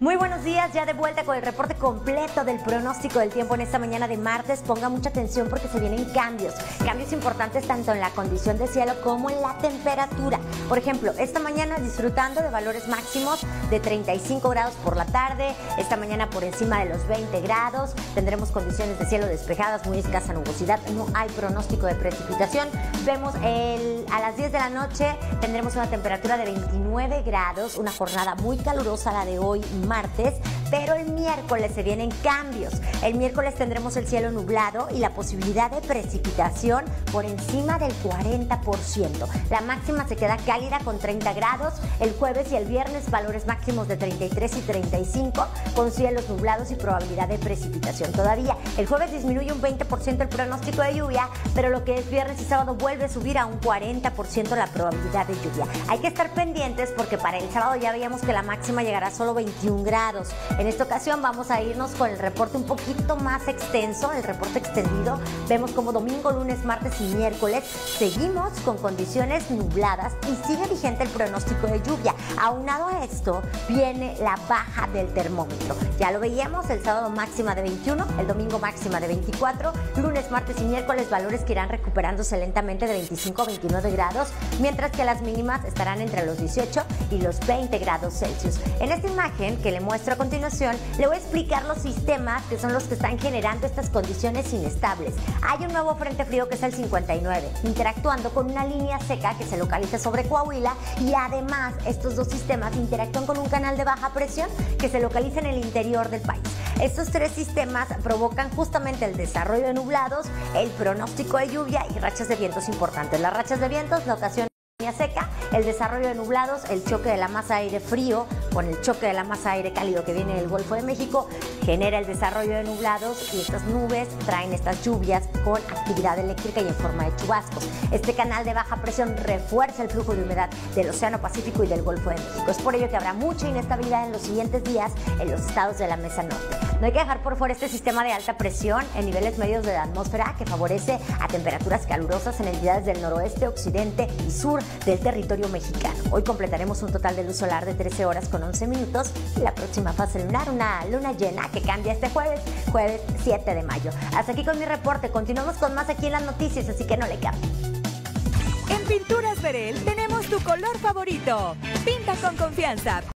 Muy buenos días, ya de vuelta con el reporte completo del pronóstico del tiempo en esta mañana de martes. Ponga mucha atención porque se vienen cambios importantes tanto en la condición de cielo como en la temperatura. Por ejemplo, esta mañana disfrutando de valores máximos de 35 grados por la tarde, esta mañana por encima de los 20 grados, tendremos condiciones de cielo despejadas, muy escasa nubosidad, no hay pronóstico de precipitación. Vemos a las 10 de la noche tendremos una temperatura de 29 grados, una jornada muy calurosa la de hoy martes, pero el miércoles se vienen cambios. El miércoles tendremos el cielo nublado y la posibilidad de precipitación por encima del 40%. La máxima se queda cálida con 30 grados. El jueves y el viernes valores máximos de 33 y 35 con cielos nublados y probabilidad de precipitación. Todavía el jueves disminuye un 20% el pronóstico de lluvia, pero lo que es viernes y sábado vuelve a subir a un 40% la probabilidad de lluvia. Hay que estar pendientes porque para el sábado ya veíamos que la máxima llegará a solo 21 grados. En esta ocasión vamos a irnos con el reporte un poquito más extenso, el reporte extendido. Vemos como domingo, lunes, martes y miércoles seguimos con condiciones nubladas y sigue vigente el pronóstico de lluvia. Aunado a esto viene la baja del termómetro. Ya lo veíamos, el sábado máxima de 21, el domingo máxima de 24, lunes, martes y miércoles valores que irán recuperándose lentamente de 25 a 29 grados, mientras que las mínimas estarán entre los 18 y los 20 grados Celsius. En esta imagen que le muestro a continuación, le voy a explicar los sistemas que son los que están generando estas condiciones inestables. Hay un nuevo frente frío que es el 59, interactuando con una línea seca que se localiza sobre Coahuila, y además estos dos sistemas interactúan con un canal de baja presión que se localiza en el interior del país. Estos tres sistemas provocan justamente el desarrollo de nublados, el pronóstico de lluvia y rachas de vientos importantes. Las rachas de vientos la ocasionan seca, el desarrollo de nublados, el choque de la masa de aire frío con el choque de la masa de aire cálido que viene del Golfo de México genera el desarrollo de nublados, y estas nubes traen estas lluvias con actividad eléctrica y en forma de chubascos. Este canal de baja presión refuerza el flujo de humedad del Océano Pacífico y del Golfo de México. Es por ello que habrá mucha inestabilidad en los siguientes días en los estados de la Mesa Norte. No hay que dejar por fuera este sistema de alta presión en niveles medios de la atmósfera que favorece a temperaturas calurosas en entidades del noroeste, occidente y sur del territorio mexicano. Hoy completaremos un total de luz solar de 13 horas con 11 minutos y la próxima fase lunar, una luna llena que cambia este jueves 7 de mayo. Hasta aquí con mi reporte. Continuamos con más aquí en las noticias, así que no le cambie. En Pinturas Verel tenemos tu color favorito. Pinta con confianza.